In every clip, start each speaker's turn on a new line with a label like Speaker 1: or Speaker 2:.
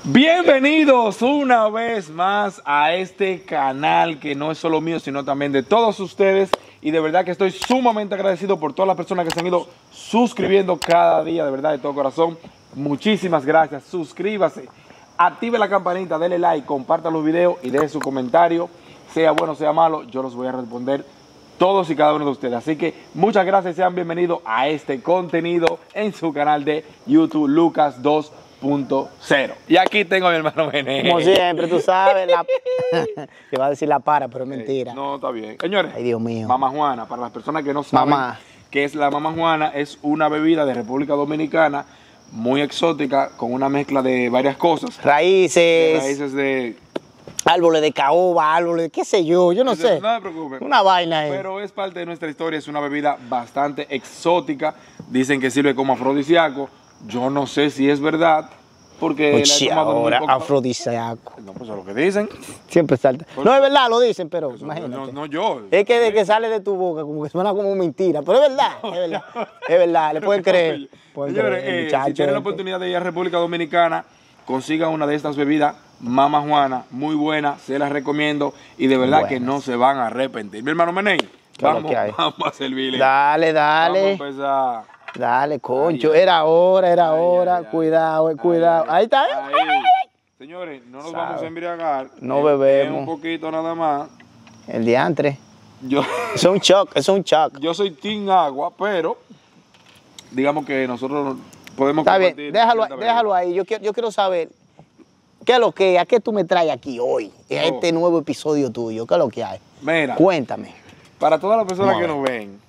Speaker 1: Bienvenidos una vez más a este canal que no es solo mío, sino también de todos ustedes. Y de verdad que estoy sumamente agradecido por todas las personas que se han ido suscribiendo cada día, de verdad, de todo corazón. Muchísimas gracias. Suscríbase, active la campanita, dele like, comparta los videos y deje su comentario. Sea bueno, sea malo, yo los voy a responder todos y cada uno de ustedes. Así que muchas gracias, sean bienvenidos a este contenido en su canal de YouTube, Lucas 2.0. Y aquí tengo a mi hermano Mené.
Speaker 2: Como siempre, tú sabes, te va a decir la para, pero es mentira.
Speaker 1: No, está bien. Señores,
Speaker 2: ay, Dios mío.
Speaker 1: Mama Juana, para las personas que no saben qué es la Mama Juana, es una bebida de República Dominicana muy exótica, con una mezcla de varias cosas.
Speaker 2: Raíces
Speaker 1: de
Speaker 2: árboles de caoba, árboles de qué sé yo no sé.
Speaker 1: No te preocupes.
Speaker 2: Una vaina ahí.
Speaker 1: Pero es parte de nuestra historia, es una bebida bastante exótica. Dicen que sirve como afrodisíaco. Yo no sé si es verdad, porque
Speaker 2: oye, ahora afrodisíaco.
Speaker 1: No, pues es lo que dicen.
Speaker 2: Siempre salta. No es verdad, lo dicen, pero imagínate.
Speaker 1: No yo.
Speaker 2: Es que de que sale de tu boca, como que suena como mentira. Pero es verdad, es verdad. Es verdad, le pueden creer.
Speaker 1: Señores, si tienen la oportunidad de ir a República Dominicana, consigan una de estas bebidas, Mama Juana, muy buena, se las recomiendo y de verdad que no se van a arrepentir. Mi hermano Mené, vamos a servirle.
Speaker 2: Dale.
Speaker 1: Vamos a empezar.
Speaker 2: Dale, concho, era hora, cuidado. Ahí está.
Speaker 1: Señores, no nos vamos a embriagar.
Speaker 2: No bebemos.
Speaker 1: Un poquito nada más.
Speaker 2: El diantre. Es un shock.
Speaker 1: Yo soy team agua, pero digamos que nosotros podemos
Speaker 2: está bien, déjalo ahí. Yo quiero saber, ¿qué es lo que hay? ¿A qué tú me traes aquí hoy? En este nuevo episodio tuyo, ¿qué es lo que hay?
Speaker 1: Mira.
Speaker 2: Cuéntame.
Speaker 1: Para todas las personas que nos ven,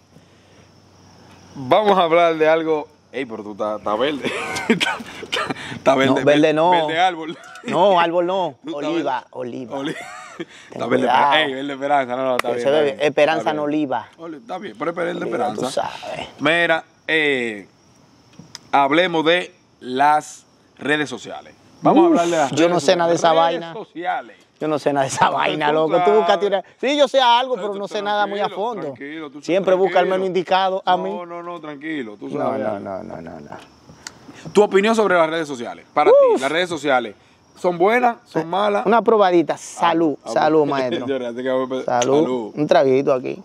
Speaker 1: vamos a hablar de algo. Ey, pero tú estás verde. Está verde.
Speaker 2: No, verde no.
Speaker 1: Verde árbol.
Speaker 2: No, árbol no. Oliva.
Speaker 1: Está verde. Ey, verde esperanza. No, está bien.
Speaker 2: Está bien. Esperanza no oliva.
Speaker 1: Está bien, pero es verde esperanza.
Speaker 2: Tú sabes.
Speaker 1: Mira, hablemos de las redes sociales. Vamos a hablar de las redes sociales.
Speaker 2: Yo no sé nada de esa vaina.
Speaker 1: Sociales.
Speaker 2: Yo no sé nada de esa vaina, loco. Tú buscas una... Sí, yo sé algo, pero no sé nada muy a fondo. Siempre busca el menos indicado a mí.
Speaker 1: No, tranquilo. Tú sabes.
Speaker 2: No.
Speaker 1: Tu opinión sobre las redes sociales. Para ti, las redes sociales, ¿son buenas? ¿Son malas?
Speaker 2: Una probadita. Salud, maestro. Salud. Un traguito aquí.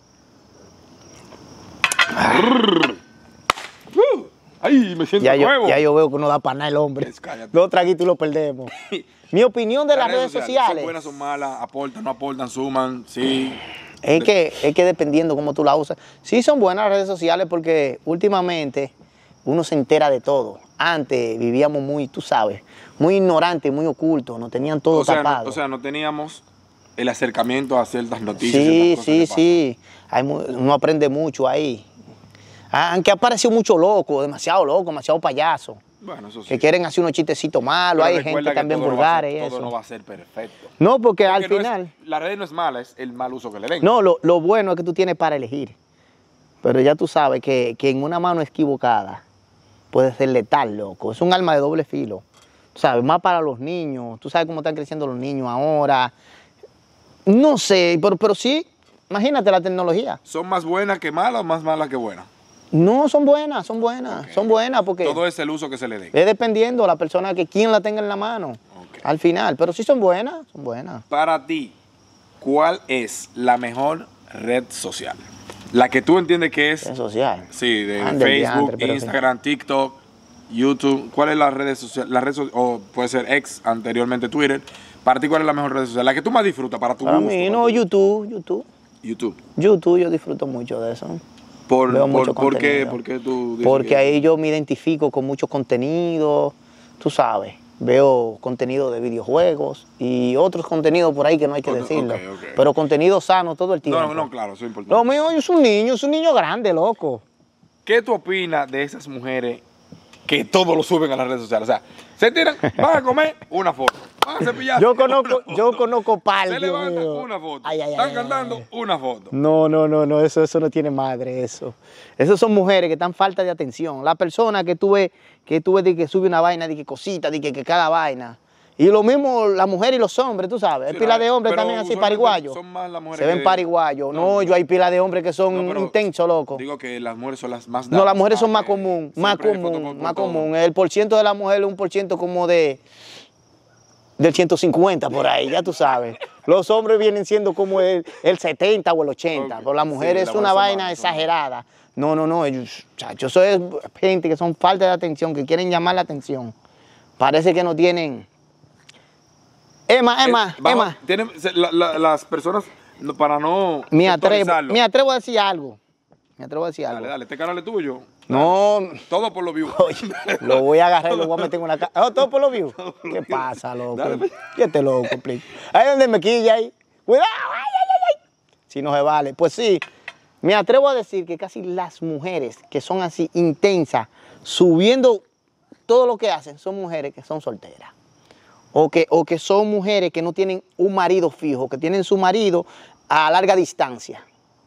Speaker 1: Ay, me siento nuevo.
Speaker 2: Ya yo veo que no da para nada el hombre. Dos traguitos y lo perdemos. Mi opinión de las redes sociales.
Speaker 1: ¿Son buenas, son malas? ¿Aportan, no aportan, suman? Sí.
Speaker 2: Es que dependiendo cómo tú la usas. Sí son buenas las redes sociales porque últimamente uno se entera de todo. Antes vivíamos muy, tú sabes, muy ignorantes, muy ocultos. Nos tenían todo tapado.
Speaker 1: O sea, no teníamos el acercamiento a ciertas noticias.
Speaker 2: Sí. Uno aprende mucho ahí. Aunque apareció mucho loco, demasiado payaso.
Speaker 1: Bueno, eso sí.
Speaker 2: Que quieren hacer unos chistecitos malos, hay gente también vulgares y eso.
Speaker 1: Todo no va a ser perfecto.
Speaker 2: No, porque al final...
Speaker 1: La red no es mala, es el mal uso que le den.
Speaker 2: No, lo bueno es que tú tienes para elegir. Pero ya tú sabes que en una mano equivocada puede ser letal, loco. Es un arma de doble filo. Tú sabes, más para los niños. Tú sabes cómo están creciendo los niños ahora. No sé, pero sí, imagínate la tecnología.
Speaker 1: ¿Son más buenas que malas o más malas que buenas?
Speaker 2: No, son buenas.
Speaker 1: Okay.
Speaker 2: Son buenas porque...
Speaker 1: Todo es el uso que se le dé.
Speaker 2: Es dependiendo de la persona quien la tenga en la mano. Okay. Al final, pero sí son buenas.
Speaker 1: Para ti, ¿cuál es la mejor red social? La que tú entiendes que es...
Speaker 2: ¿Red social?
Speaker 1: Sí, de Facebook, Instagram, TikTok, YouTube. ¿Cuál es la red social? O puede ser X, anteriormente Twitter. Para ti, ¿cuál es la mejor red social? La que tú más disfrutas para tu gusto.
Speaker 2: Para mí, no, YouTube, yo disfruto mucho de eso.
Speaker 1: ¿Por qué tú dices?
Speaker 2: Porque ahí yo me identifico con mucho contenido, tú sabes. Veo contenido de videojuegos y otros contenidos por ahí que no hay que decirlo. Okay. Pero contenido sano todo el tiempo.
Speaker 1: No, claro, eso es importante.
Speaker 2: Lo mío es un niño grande, loco.
Speaker 1: ¿Qué tú opinas de esas mujeres que todo lo suben a las redes sociales? O sea, se tiran, van a comer, una foto. Van a cepillar.
Speaker 2: Yo conozco par.
Speaker 1: Se levantan, una foto. Están cantando, una foto.
Speaker 2: No, eso no tiene madre, eso. Esas son mujeres que están falta de atención. La persona que tú ves de que sube una vaina, de que cosita, de que cada vaina. Y lo mismo la mujer y los hombres, tú sabes. Hay pila de hombres también así, pariguayos.
Speaker 1: Son más las mujeres.
Speaker 2: Se ven pariguayos. No, yo hay pila de hombres que son intensos, loco.
Speaker 1: Digo que las mujeres son las más...
Speaker 2: No, las mujeres son más común. El porciento de la mujer es un porciento como de del 150 por ahí, ya tú sabes. Los hombres vienen siendo como el 70 o el 80, pero la mujer es una vaina exagerada. No, ellos, chacho, eso es gente que son falta de atención, que quieren llamar la atención. Parece que no tienen... Emma.
Speaker 1: Las personas, para no
Speaker 2: Me
Speaker 1: sectorizarlo.
Speaker 2: atrevo a decir algo.
Speaker 1: Dale, este canal es tuyo.
Speaker 2: No,
Speaker 1: Todo por los views.
Speaker 2: oye, lo voy a agarrar y lo voy a meter en una casa. Oh, todo por los views. ¿Qué pasa, loco?
Speaker 1: Dale.
Speaker 2: ¿Qué este loco, please? Ahí donde me quilla ahí. Cuidado, ay. Si no se vale. Pues sí, me atrevo a decir que casi las mujeres que son así intensas, subiendo todo lo que hacen, son mujeres que son solteras. O que son mujeres que no tienen un marido fijo, que tienen su marido a larga distancia.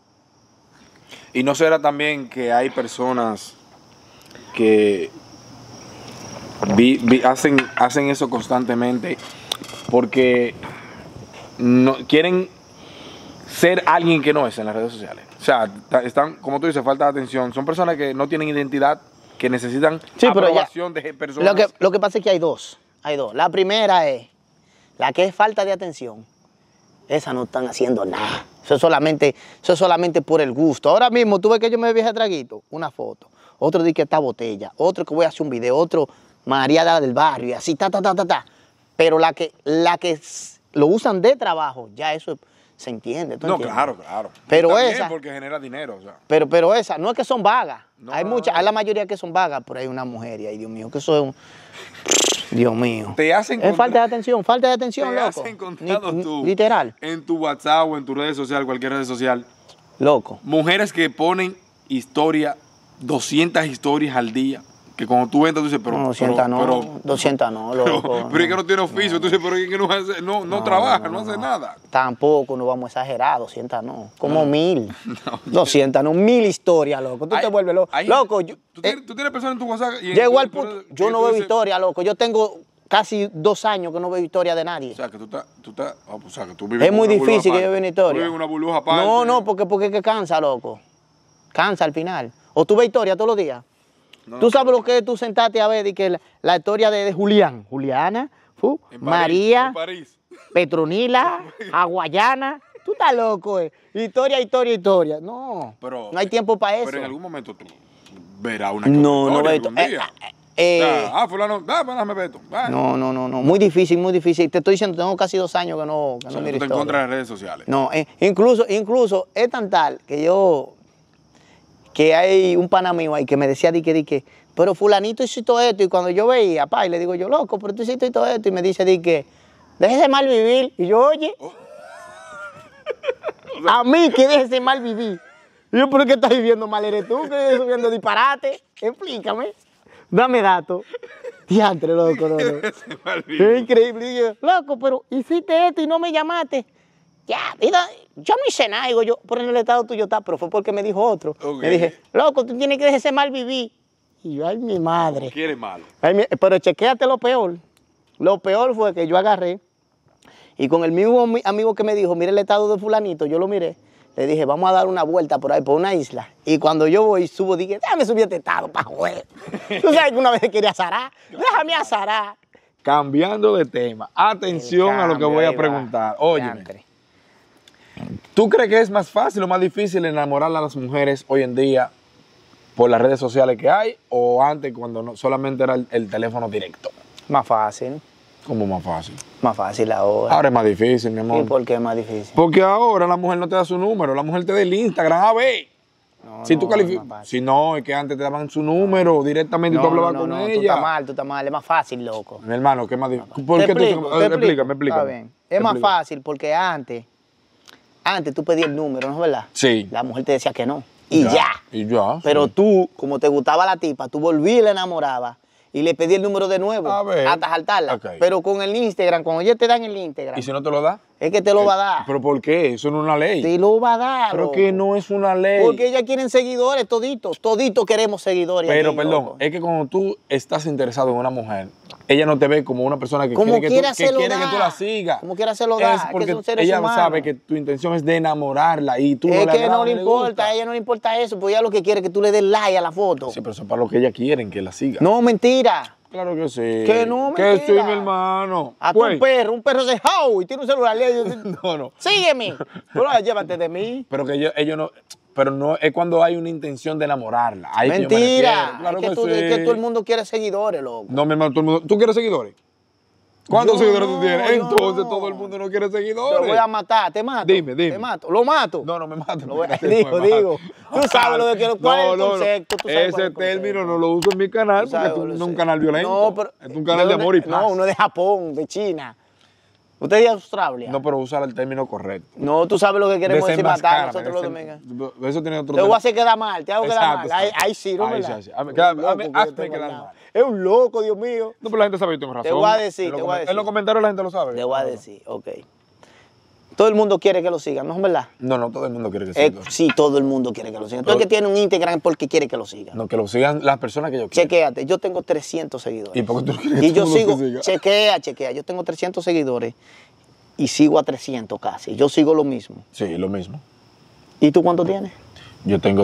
Speaker 1: Y no será también que hay personas que hacen eso constantemente porque no quieren ser alguien que no es en las redes sociales. O sea, están, como tú dices, falta de atención. Son personas que no tienen identidad, que necesitan aprobación de personas.
Speaker 2: Lo que pasa es que hay dos. La primera es la que es falta de atención. Esas no están haciendo nada. Eso es solamente por el gusto. Ahora mismo, tú ves que yo me viaje a traguito, una foto. Otro dice que está botella. Otro que voy a hacer un video. Otro María del barrio y así, ta. Pero la que lo usan de trabajo, ya eso se entiende.
Speaker 1: No,
Speaker 2: entiendes?
Speaker 1: claro.
Speaker 2: Pero
Speaker 1: también
Speaker 2: esa,
Speaker 1: porque genera dinero. O sea.
Speaker 2: pero esa, no es que son vagas.
Speaker 1: No,
Speaker 2: hay la mayoría que son vagas, pero hay una mujer y ay, Dios mío, que eso es un... Dios mío. Es falta de atención,
Speaker 1: ¿Te
Speaker 2: loco.
Speaker 1: has encontrado tú
Speaker 2: literal.
Speaker 1: en tu WhatsApp o en tu red social, cualquier red social,
Speaker 2: Loco.
Speaker 1: mujeres que ponen 200 historias al día? Que cuando tú entras, tú dices, pero...
Speaker 2: No, 200 no, loco.
Speaker 1: Pero es que no tiene oficio, tú dices, pero es que no trabaja, no hace nada.
Speaker 2: Tampoco nos vamos a exagerar, 200 no. Como 1000. 200 no, 1000 historias, loco. Tú te vuelves loco. Loco,
Speaker 1: ¿Tú tienes personas en tu WhatsApp?
Speaker 2: Llego al punto, yo no veo historia, loco. Yo tengo casi 2 años que no veo historia de nadie.
Speaker 1: O sea, que tú vives
Speaker 2: es muy difícil que yo vea una historia.
Speaker 1: Tú vives una burbuja aparte.
Speaker 2: No, porque es que cansa, loco. Cansa al final. O tú ves historia todos los días. ¿Tú sabes lo que es tú sentarte a ver y que la historia de Julián, Juliana, María, Petronila, Aguayana? Tú estás loco, Historia. No, no hay tiempo para eso.
Speaker 1: Pero en algún momento tú verás una
Speaker 2: no veo
Speaker 1: fulano, déjame ver esto.
Speaker 2: No. Muy difícil. Te estoy diciendo, tengo casi 2 años que no miro
Speaker 1: historia. Tú te encuentras en redes sociales.
Speaker 2: No, incluso es tan tal que hay un pana mío ahí que me decía, pero fulanito hizo todo esto, y cuando yo veía, y le digo yo, loco, pero tú hiciste todo esto, y me dice, déjese mal vivir, y yo, oye, a mí que déjese mal vivir. Y yo, ¿pero qué estás viviendo mal eres tú? ¿Que estás viviendo disparate? Explícame, dame datos. Diantre, loco, no. Es increíble, y yo, loco, pero hiciste esto y no me llamaste. Ya, yo no hice nada, digo yo, por en el estado tuyo está, pero fue porque me dijo otro. Okay. Me dije, loco, tú tienes que dejarse mal vivir. Y yo, ay, mi madre.
Speaker 1: ¿Quiere mal?
Speaker 2: Pero chequéate lo peor. Lo peor fue que yo agarré y con el mismo amigo que me dijo, mira el estado de fulanito, yo lo miré. Le dije, vamos a dar una vuelta por ahí, por una isla. Y cuando yo voy y subo, dije, déjame subir este estado para joder. Tú sabes que una vez quería azarar. Déjame azarar.
Speaker 1: Cambiando de tema. Atención a lo que voy a preguntar. Óyeme. ¿Tú crees que es más fácil o más difícil enamorar a las mujeres hoy en día por las redes sociales que hay o antes cuando solamente era el teléfono directo?
Speaker 2: Más fácil.
Speaker 1: ¿Cómo más fácil?
Speaker 2: Más fácil ahora.
Speaker 1: Ahora es más difícil, mi amor.
Speaker 2: ¿Y por qué es más difícil?
Speaker 1: Porque ahora la mujer no te da su número, la mujer te da el Instagram, a ver. Si tú calificas. Si no, es que antes te daban su número directamente y tú hablabas con ella.
Speaker 2: Tú estás mal, es más fácil, loco.
Speaker 1: Mi hermano, ¿qué es más difícil?
Speaker 2: ¿Por qué
Speaker 1: Explícame.
Speaker 2: Está bien. Es más fácil porque antes tú pedías el número, ¿no es verdad?
Speaker 1: Sí.
Speaker 2: La mujer te decía que no. Y ya. Pero
Speaker 1: sí.
Speaker 2: Tú, como te gustaba la tipa, tú volvías y la enamorabas y le pedí el número de nuevo hasta saltarla. Okay. Pero con el Instagram, cuando ella te dan el Instagram.
Speaker 1: ¿Y si no te lo da?
Speaker 2: Es que te lo va a dar.
Speaker 1: ¿Pero por qué? Eso no es una ley.
Speaker 2: Te lo va a dar.
Speaker 1: Pero que no es una ley.
Speaker 2: Porque ellas quieren seguidores, toditos queremos seguidores.
Speaker 1: Pero
Speaker 2: aquí,
Speaker 1: perdón,
Speaker 2: loco.
Speaker 1: Es que cuando tú estás interesado en una mujer, ella no te ve como una persona que quiere que tú la sigas.
Speaker 2: Como quiera se lo da.
Speaker 1: Es porque
Speaker 2: que son seres
Speaker 1: ella
Speaker 2: humanos.
Speaker 1: sabe que tu intención es de enamorarla y tú
Speaker 2: es
Speaker 1: no
Speaker 2: que no le importa, a ella no le importa eso, porque ella lo que quiere es que tú le des like a la foto.
Speaker 1: Sí, pero eso es para lo que ella quiere, que la siga.
Speaker 2: No, mentira.
Speaker 1: Claro que sí.
Speaker 2: Que no,
Speaker 1: Que
Speaker 2: mentira.
Speaker 1: sí, mi hermano.
Speaker 2: A tu
Speaker 1: Pues,
Speaker 2: un perro se jau y tiene un celular.
Speaker 1: no.
Speaker 2: Sígueme. Tú no, llévate de mí.
Speaker 1: Pero que ellos no, pero no es cuando hay una intención de enamorarla. Ahí que yo me
Speaker 2: Mentira.
Speaker 1: refiero. Claro
Speaker 2: es
Speaker 1: sí.
Speaker 2: que todo el mundo quiere seguidores, loco.
Speaker 1: No, mi hermano, todo el mundo. ¿Tú quieres seguidores? ¿Cuántos
Speaker 2: Yo
Speaker 1: seguidores
Speaker 2: no,
Speaker 1: tú tienes?
Speaker 2: yo
Speaker 1: Entonces
Speaker 2: no.
Speaker 1: todo el mundo no quiere
Speaker 2: Te
Speaker 1: seguidores.
Speaker 2: voy a matar, te mato.
Speaker 1: Dime.
Speaker 2: Te mato. Lo mato.
Speaker 1: No me mates.
Speaker 2: Lo voy a-
Speaker 1: porque no me
Speaker 2: digo.
Speaker 1: mates.
Speaker 2: Tú sabes lo que quiero. ¿Cuál es el concepto? Tú sabes cuál es
Speaker 1: Ese
Speaker 2: el concepto.
Speaker 1: término no lo uso en mi canal
Speaker 2: Tú sabes,
Speaker 1: porque
Speaker 2: lo
Speaker 1: no es un
Speaker 2: sé.
Speaker 1: canal violento.
Speaker 2: No, pero.
Speaker 1: Es un canal de amor y paz.
Speaker 2: No, uno de Japón, de China. Usted es de Australia.
Speaker 1: No, pero usar el término correcto.
Speaker 2: No, tú sabes lo que queremos decir matar nosotros los
Speaker 1: Desenmascárame,
Speaker 2: dominicanos.
Speaker 1: Eso tiene otro
Speaker 2: Te voy a hacer quedar mal, te hago quedar mal.
Speaker 1: Exacto.
Speaker 2: Ahí sí, ¿no?
Speaker 1: Ahí
Speaker 2: ¿verdad?
Speaker 1: sí, ahí sí.
Speaker 2: Es un loco
Speaker 1: Hazme
Speaker 2: que yo
Speaker 1: quedar
Speaker 2: tengo al
Speaker 1: mal.
Speaker 2: lado. Es un loco, Dios mío.
Speaker 1: No, pero la gente sabe que tengo razón.
Speaker 2: Te voy a decir,
Speaker 1: En los
Speaker 2: te voy a decir.
Speaker 1: En los comentarios la gente lo sabe.
Speaker 2: Te voy a decir, ok. Todo el mundo quiere que lo sigan, ¿no es verdad?
Speaker 1: No, todo el mundo quiere que siga.
Speaker 2: Sí, todo el mundo quiere que lo sigan. Todo el que tiene un Instagram es porque quiere que lo sigan.
Speaker 1: No, que lo sigan las personas que yo quiero.
Speaker 2: Chequéate, yo tengo 300 seguidores.
Speaker 1: ¿Y por qué tú no quieres que
Speaker 2: Y yo
Speaker 1: todo el mundo
Speaker 2: sigo,
Speaker 1: te siga?
Speaker 2: chequea, yo tengo 300 seguidores y sigo a 300 casi. Yo sigo lo mismo.
Speaker 1: Sí, lo mismo.
Speaker 2: ¿Y tú cuánto tienes?
Speaker 1: Yo tengo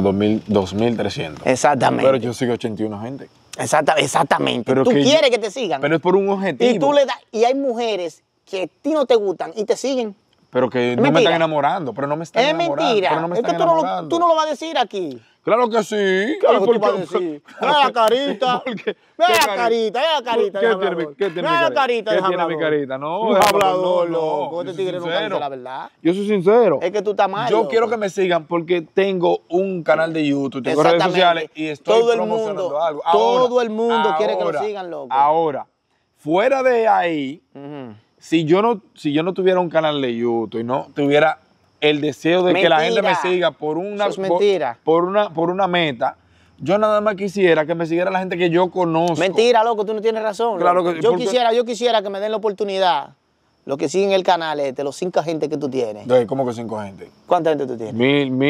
Speaker 1: 2.300.
Speaker 2: Exactamente.
Speaker 1: Pero yo sigo 81 gente.
Speaker 2: Exactamente.
Speaker 1: Pero
Speaker 2: Tú
Speaker 1: que
Speaker 2: quieres que te sigan.
Speaker 1: Pero es por un objetivo.
Speaker 2: Y tú le das, y hay mujeres que a ti no te gustan y te siguen.
Speaker 1: Pero que no me
Speaker 2: mentira.
Speaker 1: están enamorando. Pero no me están
Speaker 2: Es
Speaker 1: enamorando.
Speaker 2: mentira.
Speaker 1: Pero no me
Speaker 2: Es que
Speaker 1: están enamorando.
Speaker 2: tú no lo vas a decir aquí.
Speaker 1: Claro que sí.
Speaker 2: Claro que
Speaker 1: ¿Por
Speaker 2: tú vas a
Speaker 1: qué?
Speaker 2: decir. Mira la carita.
Speaker 1: ¿Por qué?
Speaker 2: Mira
Speaker 1: ¿Qué
Speaker 2: la carita, mira la carita.
Speaker 1: ¿Qué
Speaker 2: de
Speaker 1: tiene
Speaker 2: hablador.
Speaker 1: ¿Qué tiene
Speaker 2: Mira
Speaker 1: mi
Speaker 2: la
Speaker 1: carita?
Speaker 2: carita
Speaker 1: ¿Qué
Speaker 2: de
Speaker 1: tiene mi
Speaker 2: hablador.
Speaker 1: carita? No,
Speaker 2: Un
Speaker 1: de
Speaker 2: hablador,
Speaker 1: no,
Speaker 2: loco.
Speaker 1: yo
Speaker 2: Este
Speaker 1: soy
Speaker 2: tigre nunca dice
Speaker 1: sincero.
Speaker 2: la verdad.
Speaker 1: Yo soy sincero.
Speaker 2: Es que tú estás mal.
Speaker 1: Yo
Speaker 2: loco.
Speaker 1: quiero que me sigan porque tengo un canal de YouTube, tengo redes
Speaker 2: Exactamente.
Speaker 1: sociales y estoy
Speaker 2: Todo el
Speaker 1: promocionando
Speaker 2: mundo,
Speaker 1: algo.
Speaker 2: todo el mundo quiere que lo sigan, loco.
Speaker 1: Ahora, fuera de ahí,
Speaker 2: Ujú.
Speaker 1: si yo no tuviera un canal de YouTube y no tuviera el deseo de que la gente me
Speaker 2: Mentira.
Speaker 1: siga por una,
Speaker 2: Eso es mentira.
Speaker 1: por una meta, yo nada más quisiera que me siguiera la gente que yo conozco.
Speaker 2: Mentira, loco, tú no tienes razón.
Speaker 1: Claro
Speaker 2: loco.
Speaker 1: que-
Speaker 2: yo
Speaker 1: porque-
Speaker 2: quisiera que me den la oportunidad. Los que siguen el canal los 5 gente que tú tienes.
Speaker 1: ¿Cómo que 5 gente?
Speaker 2: ¿Cuánta gente tú tienes?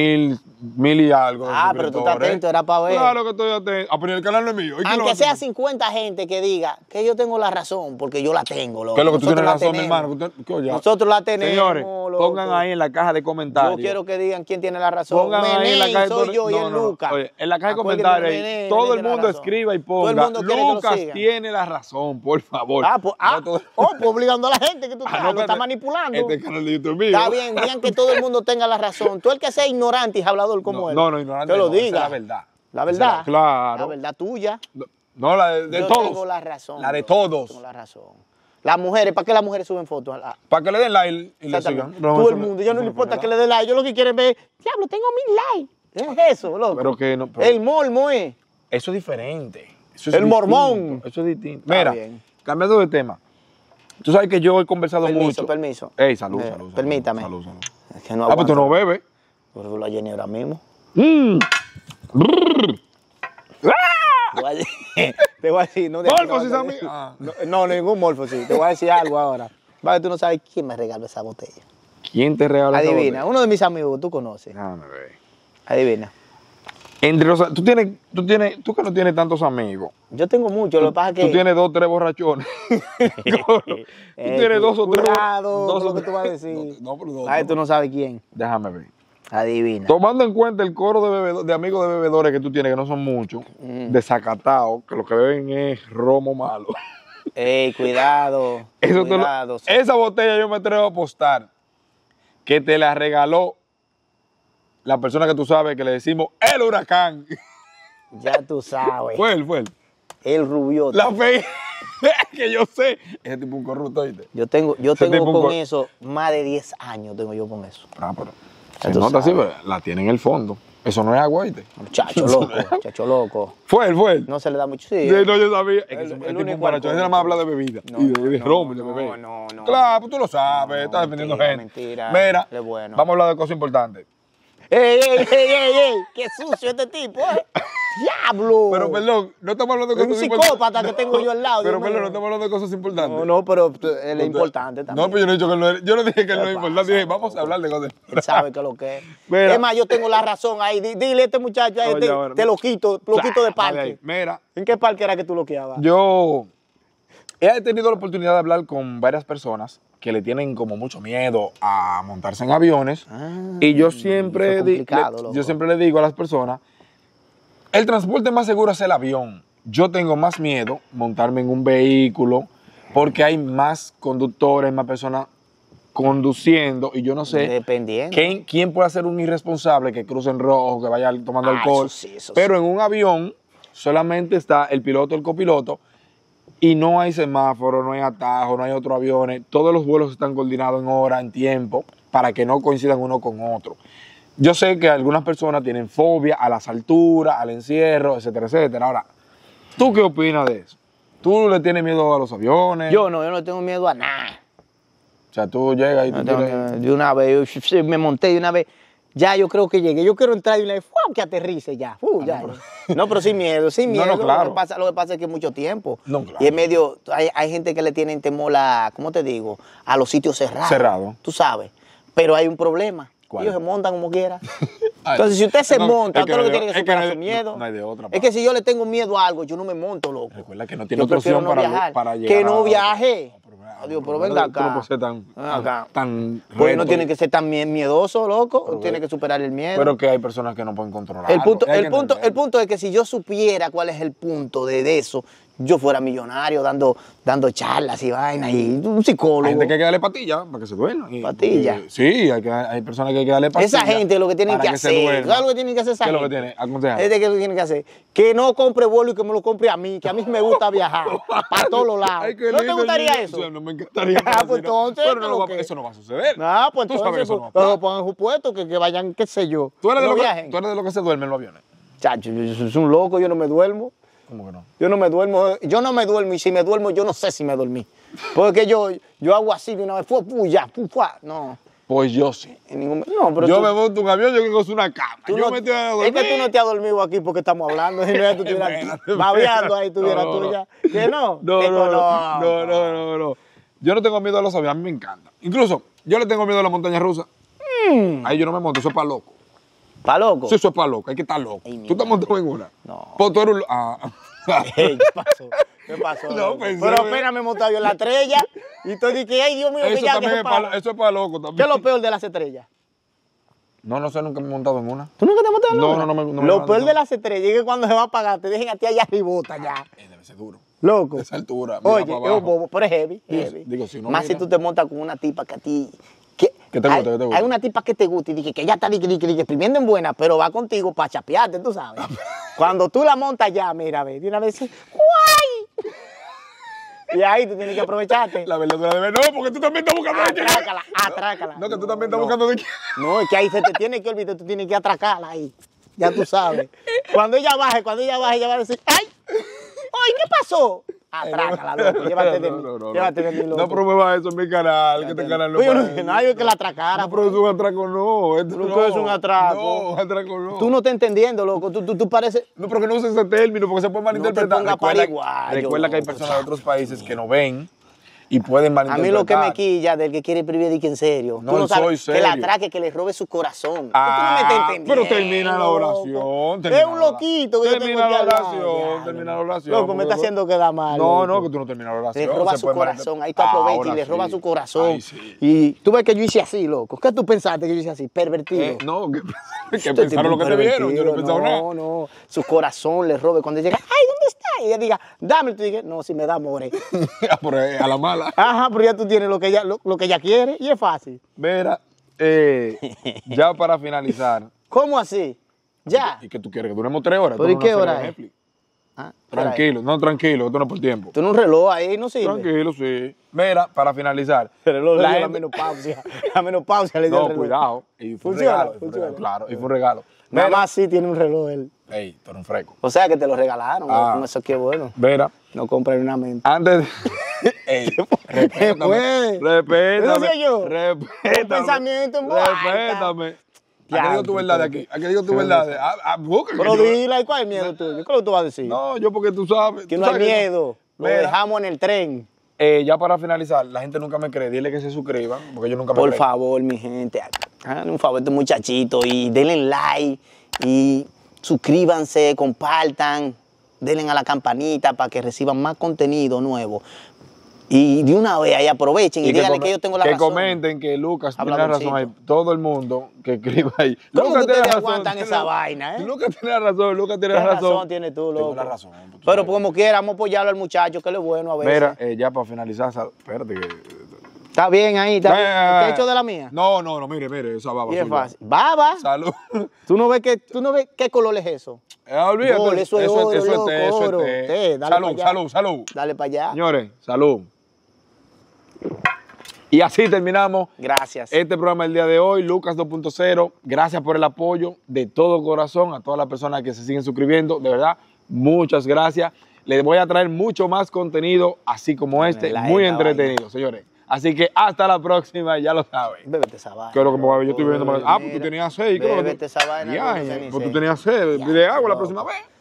Speaker 1: Mil y algo.
Speaker 2: Ah, pero tú estás
Speaker 1: suscriptores.
Speaker 2: atento, era para ver.
Speaker 1: Claro que estoy atento. Ah, pero el canal no es mío. ¿Y quién lo va a
Speaker 2: Aunque sea
Speaker 1: hacer?
Speaker 2: 50 gente que diga que yo tengo la razón, porque yo la tengo, loco.
Speaker 1: ¿Qué es lo que tú
Speaker 2: Nosotros
Speaker 1: tienes
Speaker 2: la
Speaker 1: razón, mi
Speaker 2: tenemos.
Speaker 1: hermano? Que usted- que oye,
Speaker 2: Nosotros la tenemos,
Speaker 1: Señores,
Speaker 2: loco.
Speaker 1: pongan ahí en la caja de comentarios.
Speaker 2: Yo quiero que digan quién tiene la razón.
Speaker 1: Pongan ahí en la caja de
Speaker 2: soy yo y
Speaker 1: no,
Speaker 2: el
Speaker 1: no, no.
Speaker 2: Lucas.
Speaker 1: Oye, en la caja de
Speaker 2: Acuérdense
Speaker 1: comentarios,
Speaker 2: que
Speaker 1: ahí,
Speaker 2: Mené
Speaker 1: todo el
Speaker 2: tiene la
Speaker 1: mundo
Speaker 2: razón.
Speaker 1: escriba y
Speaker 2: Todo el
Speaker 1: ponga.
Speaker 2: mundo quiere que lo
Speaker 1: Lucas
Speaker 2: sigan.
Speaker 1: tiene la razón, por favor.
Speaker 2: Pues
Speaker 1: No todo-
Speaker 2: obligando a la gente que tú estás,
Speaker 1: Ah, no,
Speaker 2: lo estás
Speaker 1: espérate.
Speaker 2: manipulando.
Speaker 1: Este canal de YouTube es mío.
Speaker 2: Está bien, digan que todo el mundo tenga la razón. Tú el que sea ignorante y hablador como él.
Speaker 1: No, ignorante.
Speaker 2: Que lo
Speaker 1: no, esa
Speaker 2: diga.
Speaker 1: es la verdad.
Speaker 2: La
Speaker 1: Esa es
Speaker 2: verdad.
Speaker 1: Claro.
Speaker 2: La verdad tuya.
Speaker 1: No, la de
Speaker 2: Yo
Speaker 1: todos.
Speaker 2: tengo la razón.
Speaker 1: La de
Speaker 2: loco,
Speaker 1: todos.
Speaker 2: Tengo la razón. Las mujeres, ¿para qué las mujeres suben fotos?
Speaker 1: Para que le den like y le
Speaker 2: Exactamente.
Speaker 1: sigan. No,
Speaker 2: Todo
Speaker 1: eso
Speaker 2: el
Speaker 1: no-
Speaker 2: mundo, ya no
Speaker 1: eso
Speaker 2: le importa
Speaker 1: es
Speaker 2: que
Speaker 1: verdad.
Speaker 2: le dé like. Yo lo que quieren ver, diablo, tengo 1000 likes. Es eso, loco.
Speaker 1: Pero que no. pero-
Speaker 2: El mormo es.
Speaker 1: Eso es diferente. Eso es
Speaker 2: El
Speaker 1: distinto.
Speaker 2: mormón.
Speaker 1: Eso es distinto.
Speaker 2: Está
Speaker 1: Mira,
Speaker 2: bien.
Speaker 1: cambiando de tema. Tú sabes que yo he conversado mucho.
Speaker 2: Permiso.
Speaker 1: Ey, salud.
Speaker 2: Permítame.
Speaker 1: Salud.
Speaker 2: Es que no
Speaker 1: Ah, pues tú no
Speaker 2: aguanto.
Speaker 1: bebes.
Speaker 2: Pero tú la llené ahora mismo.
Speaker 1: Mm.
Speaker 2: Te voy a decir, te voy a decir, no te
Speaker 1: Morfosis,
Speaker 2: no,
Speaker 1: amigo. Ah.
Speaker 2: no, ningún morfosis. Te voy a decir algo ahora. Vale, tú no sabes quién me regaló esa botella.
Speaker 1: ¿Quién te regaló esa
Speaker 2: Adivina,
Speaker 1: botella?
Speaker 2: uno de mis amigos, tú conoces.
Speaker 1: Déjame ver.
Speaker 2: Adivina.
Speaker 1: Entre los, tú que no tienes tantos amigos.
Speaker 2: Yo tengo mucho, lo que pasa es que.
Speaker 1: Tú tienes 2 o 3 borrachones. tú tienes 2 o 3.
Speaker 2: Cuidado con lo que tú vas a decir.
Speaker 1: No, pero dos.
Speaker 2: Ay, tú no sabes quién.
Speaker 1: Déjame ver.
Speaker 2: Adivina.
Speaker 1: Tomando en cuenta el coro de amigos de bebedores que tú tienes, que no son muchos, desacatados, que lo que beben es romo malo.
Speaker 2: Ey, cuidado. Cuidado.
Speaker 1: Esa botella yo me atrevo a apostar que te la regaló la persona que tú sabes que le decimos el huracán.
Speaker 2: Ya tú sabes.
Speaker 1: Fue él.
Speaker 2: El rubiote.
Speaker 1: La fe que yo sé. Ese tipo es un corrupto, ¿oíste?
Speaker 2: Yo tengo
Speaker 1: Ese tipo
Speaker 2: con
Speaker 1: un
Speaker 2: eso más de 10 años tengo yo con eso.
Speaker 1: Ah, pero
Speaker 2: Ya
Speaker 1: se
Speaker 2: tú
Speaker 1: nota así,
Speaker 2: sabes.
Speaker 1: pero la tiene en el fondo. Eso no es agua, ¿oíste?
Speaker 2: Muchacho loco, muchacho loco.
Speaker 1: Fue él.
Speaker 2: No se le da mucho. Sí,
Speaker 1: Sí, no, yo sabía. Es que
Speaker 2: El
Speaker 1: es tipo
Speaker 2: único
Speaker 1: un borracho. Ese nada más habla de bebida. y de romo y de bebé.
Speaker 2: no.
Speaker 1: Claro, pues tú lo sabes.
Speaker 2: No,
Speaker 1: Estás defendiendo
Speaker 2: mentira,
Speaker 1: gente.
Speaker 2: mentira.
Speaker 1: Mira,
Speaker 2: Él es bueno.
Speaker 1: vamos a hablar de cosas importantes.
Speaker 2: ¡Ey! ¡Qué sucio este tipo, ¡Diablo!
Speaker 1: Pero perdón, no estamos hablando de
Speaker 2: Es un
Speaker 1: cosas importantes.
Speaker 2: psicópata que tengo yo al lado.
Speaker 1: Pero
Speaker 2: Dios mío.
Speaker 1: perdón, no estamos hablando de cosas importantes.
Speaker 2: No, pero él es importante también.
Speaker 1: No, pero yo no he dicho que él no es. Yo no dije que él no es
Speaker 2: ¿Qué
Speaker 1: importante.
Speaker 2: pasa,
Speaker 1: Dije, vamos a hablar de cosas
Speaker 2: Él
Speaker 1: importantes.
Speaker 2: sabe que es lo que es.
Speaker 1: Mira.
Speaker 2: Es más, yo tengo la razón ahí. Dile a este muchacho, ahí,
Speaker 1: Oye, ahora.
Speaker 2: te lo quito de
Speaker 1: Dale ahí.
Speaker 2: parque.
Speaker 1: Mira,
Speaker 2: ¿En qué parque era que tú loqueabas?
Speaker 1: yo he tenido la oportunidad de hablar con varias personas que le tienen como mucho miedo a montarse en aviones. Y yo siempre,
Speaker 2: eso es complicado, loco.
Speaker 1: yo siempre le digo a las personas, el transporte más seguro es el avión. yo tengo más miedo montarme en un vehículo porque hay más conductores, más personas conduciendo y yo no sé
Speaker 2: Dependiendo.
Speaker 1: quién puede ser un irresponsable que cruce en rojo, que vaya tomando alcohol.
Speaker 2: Eso sí, eso
Speaker 1: pero en un avión solamente está el piloto, el copiloto y no hay semáforo, no hay atajo, no hay otros aviones. Todos los vuelos están coordinados en hora, en tiempo, para que no coincidan uno con otro. Yo sé que algunas personas tienen fobia a las alturas, al encierro, etcétera, etcétera. Ahora, ¿tú qué opinas de eso? ¿Tú le tienes miedo a los aviones?
Speaker 2: Yo no tengo miedo a nada.
Speaker 1: O sea, tú llegas y tú
Speaker 2: De una vez, yo me monté de una vez. Ya yo creo que llegué. Yo quiero entrar y una vez, ¡fua! Que aterrice ya. Ya. No, pero sin miedo, sin miedo.
Speaker 1: No, claro.
Speaker 2: Lo que pasa es que es mucho tiempo.
Speaker 1: No, claro.
Speaker 2: Y es medio, hay gente que le tienen temor a, ¿cómo te digo? A los sitios cerrados.
Speaker 1: Cerrado.
Speaker 2: Tú sabes. Pero hay un problema.
Speaker 1: ¿Cuál?
Speaker 2: Ellos se montan como quiera. Entonces, si usted se monta, usted lo que tiene que superar su miedo.
Speaker 1: No hay de otra.
Speaker 2: Es que si yo le tengo miedo a algo, yo no me monto, loco.
Speaker 1: Recuerda que no tiene
Speaker 2: Yo
Speaker 1: otra
Speaker 2: prefiero
Speaker 1: opción
Speaker 2: no viajar.
Speaker 1: para llegar.
Speaker 2: Que no viaje. Adiós, pero venga
Speaker 1: Tú no
Speaker 2: acá.
Speaker 1: puedes ser tan
Speaker 2: Pues no
Speaker 1: recto.
Speaker 2: tiene que ser tan miedoso, loco.
Speaker 1: Pero
Speaker 2: Tiene que superar el miedo.
Speaker 1: Pero que hay personas que no pueden controlar.
Speaker 2: El punto es que si yo supiera cuál es el punto de eso, yo fuera millonario dando charlas y vainas y un psicólogo.
Speaker 1: Hay gente que hay que darle pastillas para que se duerma.
Speaker 2: ¿Pastillas?
Speaker 1: Sí, hay personas que hay que darle pastillas.
Speaker 2: Esa gente lo que tienen que
Speaker 1: para se
Speaker 2: hacer,
Speaker 1: duerma.
Speaker 2: ¿sabes lo que tienen que hacer esa
Speaker 1: ¿Qué es
Speaker 2: gente?
Speaker 1: lo que tiene? Aconseja.
Speaker 2: Es de que lo tienen que hacer. Que no compre vuelo y que me lo compre a mí, que a mí me gusta viajar para todos los lados.
Speaker 1: Ay, qué
Speaker 2: ¿No te
Speaker 1: lindo,
Speaker 2: gustaría
Speaker 1: yo-
Speaker 2: eso?
Speaker 1: yo no me encantaría.
Speaker 2: Ah, pues entonces,
Speaker 1: pero
Speaker 2: ¿qué lo que?
Speaker 1: eso no va a suceder.
Speaker 2: Ah, pues
Speaker 1: Tú sabes que
Speaker 2: entonces,
Speaker 1: eso no va a
Speaker 2: pero
Speaker 1: pasar.
Speaker 2: pongan su puesto, que vayan, qué sé yo.
Speaker 1: Tú eres
Speaker 2: no
Speaker 1: de
Speaker 2: viajen.
Speaker 1: lo que se duerme en los aviones.
Speaker 2: Chacho, yo soy un loco, yo no me duermo.
Speaker 1: ¿Cómo que no?
Speaker 2: Yo no me duermo y si me duermo yo no sé si me dormí. Porque yo hago así de una vez, no,
Speaker 1: Pues yo sí.
Speaker 2: no, pero
Speaker 1: Yo
Speaker 2: tú,
Speaker 1: me monto un avión, yo que es una cama.
Speaker 2: tú
Speaker 1: Yo
Speaker 2: no-
Speaker 1: me estoy a dormir.
Speaker 2: es que tú no te has dormido aquí porque estamos hablando, si no ya tú estuvieras
Speaker 1: Espérate,
Speaker 2: babeando ahí, tuvieras
Speaker 1: no,
Speaker 2: tú
Speaker 1: no.
Speaker 2: ya. ¿Que no?
Speaker 1: No,
Speaker 2: Te
Speaker 1: no,
Speaker 2: conozco.
Speaker 1: no. Yo no tengo miedo a los aviones, a mí me encanta. Incluso, yo le tengo miedo a la montaña rusa. Ahí yo no me monto, eso es para loco.
Speaker 2: ¿Pa loco?
Speaker 1: Sí, eso es para loco, hay que estar loco.
Speaker 2: Ay, mi
Speaker 1: ¿Tú te
Speaker 2: madre.
Speaker 1: montas en una?
Speaker 2: No.
Speaker 1: Pues tú eres un...
Speaker 2: Ey, ¿qué pasó? ¿Qué pasó?
Speaker 1: No,
Speaker 2: loco?
Speaker 1: pensé,
Speaker 2: Pero
Speaker 1: ¿verdad?
Speaker 2: apenas me he montado yo en la estrella y estoy diciendo que, ay, Dios mío, que
Speaker 1: Eso
Speaker 2: ya
Speaker 1: también
Speaker 2: que
Speaker 1: es
Speaker 2: se
Speaker 1: para,
Speaker 2: para.
Speaker 1: eso es para loco también.
Speaker 2: ¿Qué es lo peor de las estrellas?
Speaker 1: No sé, nunca me he montado en una.
Speaker 2: ¿Tú nunca te has montado en
Speaker 1: No,
Speaker 2: una?
Speaker 1: no me
Speaker 2: Lo
Speaker 1: monto.
Speaker 2: peor de las estrellas es que cuando se va a apagar te dejen a ti allá arribota ya.
Speaker 1: Debe ser duro.
Speaker 2: Loco.
Speaker 1: Esa altura. mira
Speaker 2: Oye,
Speaker 1: para
Speaker 2: es
Speaker 1: abajo.
Speaker 2: un bobo, pero es heavy.
Speaker 1: Sí,
Speaker 2: heavy.
Speaker 1: digo, si no,
Speaker 2: más
Speaker 1: mira.
Speaker 2: si tú te montas con una tipa que a ti...
Speaker 1: ¿Qué te gusta, qué te gusta?
Speaker 2: Hay una tipa que te gusta y dije que ella está exprimiendo en buena, pero va contigo para chapearte, tú sabes. Cuando tú la montas ya, mira, ve, de una vez, ¡guay! Y ahí tú tienes que aprovecharte.
Speaker 1: La verdad de ver. No, porque tú también estás buscando de quién.
Speaker 2: Atrácala.
Speaker 1: No, que tú también estás buscando de quién.
Speaker 2: No, es que ahí se te tiene que olvidar, tú tienes que atracarla ahí. Ya tú sabes. Cuando ella baje, ella va a decir, ¡ay! ¡Ay, qué pasó! Atrácala, loco. Llévate de mí. Llévate de mí, loco.
Speaker 1: No promuevas eso en mi canal, que este canal no
Speaker 2: Oye, yo no
Speaker 1: para
Speaker 2: dije
Speaker 1: eso.
Speaker 2: nada, yo es que la atracara.
Speaker 1: No, pero es un atraco, no. Esto
Speaker 2: Tú
Speaker 1: no.
Speaker 2: que es un atraco.
Speaker 1: No, atraco no.
Speaker 2: Tú no estás entendiendo, loco. Tú pareces...
Speaker 1: No, pero que no uses ese término, porque se puede malinterpretar.
Speaker 2: pongas pariguayo,
Speaker 1: Recuerda que hay
Speaker 2: loco.
Speaker 1: personas de otros países que no ven y pueden
Speaker 2: A
Speaker 1: malinterpretar.
Speaker 2: mí lo que me quilla del que quiere predicar en serio.
Speaker 1: No,
Speaker 2: Tú no sabes
Speaker 1: soy
Speaker 2: que la
Speaker 1: serio.
Speaker 2: atraque, que le robe su corazón.
Speaker 1: Ah,
Speaker 2: Tú no me estás entendiendo.
Speaker 1: pero termina la oración.
Speaker 2: loco.
Speaker 1: termina
Speaker 2: Es un
Speaker 1: la-
Speaker 2: loquito que yo tengo
Speaker 1: Termina
Speaker 2: aquí
Speaker 1: la
Speaker 2: al lado,
Speaker 1: oración,
Speaker 2: ya,
Speaker 1: termina la
Speaker 2: loco.
Speaker 1: oración.
Speaker 2: Loco, me está
Speaker 1: porque-
Speaker 2: haciendo quedar mal.
Speaker 1: No,
Speaker 2: loco.
Speaker 1: que tú no terminas la oración.
Speaker 2: Le roba
Speaker 1: se
Speaker 2: su
Speaker 1: puede
Speaker 2: corazón.
Speaker 1: malinter-
Speaker 2: Ahí tú aprovechas y
Speaker 1: Ahora
Speaker 2: le roba
Speaker 1: sí.
Speaker 2: su corazón.
Speaker 1: Ay, sí.
Speaker 2: Y tú ves que yo hice así, loco. ¿Qué tú pensaste que yo hice así? Pervertido.
Speaker 1: No, que
Speaker 2: Este
Speaker 1: pensaron lo que te
Speaker 2: pervertido,
Speaker 1: vieron. Yo no he pensado nada.
Speaker 2: No, su corazón le robe. Cuando llega, ay, ¿dónde está? Y ella diga, dame. Y tú digas, no, si me da, more.
Speaker 1: Por ahí, a la mala.
Speaker 2: Ajá, pero ya tú tienes lo que ella quiere y es fácil.
Speaker 1: Mira, ya para finalizar.
Speaker 2: ¿Cómo así? Ya.
Speaker 1: ¿Y qué tú quieres? Que duremos 3 horas.
Speaker 2: ¿Pero
Speaker 1: Esto
Speaker 2: y
Speaker 1: no
Speaker 2: qué
Speaker 1: es una
Speaker 2: hora
Speaker 1: serie de
Speaker 2: es?
Speaker 1: Netflix.
Speaker 2: Ah, espera ahí.
Speaker 1: Tranquilo, esto no es por tiempo.
Speaker 2: Tú un reloj ahí, no sirve.
Speaker 1: Tranquilo, sí. Mira, para finalizar.
Speaker 2: El reloj le
Speaker 1: la
Speaker 2: dio la
Speaker 1: gente-
Speaker 2: menopausia. La menopausia le dio el
Speaker 1: No,
Speaker 2: reloj.
Speaker 1: cuidado. Y fue un
Speaker 2: Funciona,
Speaker 1: regalo. y fue un
Speaker 2: funciona.
Speaker 1: regalo, claro, y fue un regalo.
Speaker 2: Nada
Speaker 1: Mira,
Speaker 2: más sí tiene un reloj él.
Speaker 1: ey, tú eres un freco.
Speaker 2: O sea que te lo regalaron.
Speaker 1: Ah.
Speaker 2: Con eso qué bueno.
Speaker 1: Mira,
Speaker 2: No compren una mente.
Speaker 1: antes de... Ey, respétame.
Speaker 2: puede.
Speaker 1: Respétame.
Speaker 2: Eso soy yo.
Speaker 1: Respétame.
Speaker 2: Un pensamiento en voz alta.
Speaker 1: Respétame. ¿A
Speaker 2: Ya,
Speaker 1: qué digo tu verdad de aquí? ¿A qué digo tu verdad? Busca
Speaker 2: Pero
Speaker 1: que yo-
Speaker 2: dile, ¿y cuál es el miedo tuyo? ¿Qué es lo que tú vas a decir?
Speaker 1: No, yo porque tú sabes.
Speaker 2: Que
Speaker 1: tú
Speaker 2: no hay
Speaker 1: sabes que
Speaker 2: miedo. Lo
Speaker 1: Mira.
Speaker 2: dejamos en el tren.
Speaker 1: Ya para finalizar, la gente nunca me cree. Dile que se suscriban, porque yo nunca me
Speaker 2: Por
Speaker 1: creen.
Speaker 2: favor, mi gente, hagan un favor a este muchachito y denle like y suscríbanse, compartan, denle a la campanita para que reciban más contenido nuevo. Y de una vez ahí aprovechen y díganle que yo tengo la
Speaker 1: que
Speaker 2: razón.
Speaker 1: comenten que Lucas tiene
Speaker 2: Habladorcito.
Speaker 1: razón ahí. Todo el mundo que escriba ahí.
Speaker 2: ¿Cómo
Speaker 1: Lucas
Speaker 2: que
Speaker 1: tiene
Speaker 2: ustedes
Speaker 1: razón,
Speaker 2: aguantan esa vaina, eh?
Speaker 1: Lucas tiene razón, Lucas tiene
Speaker 2: ¿Qué
Speaker 1: razón.
Speaker 2: razón tienes tú, loco?
Speaker 1: Tengo la razón.
Speaker 2: Pero como quiera, vamos a apoyarlo al muchacho, que él es bueno a veces.
Speaker 1: Mira, ya para finalizar, espérate que...
Speaker 2: Está bien ahí, está bien. ¿Qué he hecho de la mía?
Speaker 1: No, mire, esa baba
Speaker 2: Y es
Speaker 1: suya.
Speaker 2: fácil. ¿Baba?
Speaker 1: Salud.
Speaker 2: ¿Tú no ves qué color es eso?
Speaker 1: Olvídate.
Speaker 2: Gol, eso es oro, loco, oro.
Speaker 1: té.
Speaker 2: Dale
Speaker 1: Salud,
Speaker 2: pa' allá.
Speaker 1: salud, salud.
Speaker 2: Dale para allá.
Speaker 1: Señores, salud. Y así terminamos
Speaker 2: Gracias.
Speaker 1: este programa del día de hoy, Lucas 2.0. Gracias por el apoyo de todo corazón a todas las personas que se siguen suscribiendo. De verdad, muchas gracias. Les voy a traer mucho más contenido, así como este, muy entretenido, señores. Así que hasta la próxima, ya lo saben.
Speaker 2: Bébete esa vaina.
Speaker 1: ¿Qué es lo que me va a ver? Yo estoy bebiendo más. Ah, pues tú
Speaker 2: Mira,
Speaker 1: tenías 6.
Speaker 2: bébete esa vaina.
Speaker 1: Ya,
Speaker 2: no dice ni
Speaker 1: pues tú
Speaker 2: seis.
Speaker 1: tenías 6.
Speaker 2: Ya,
Speaker 1: De agua la
Speaker 2: loco.
Speaker 1: próxima vez.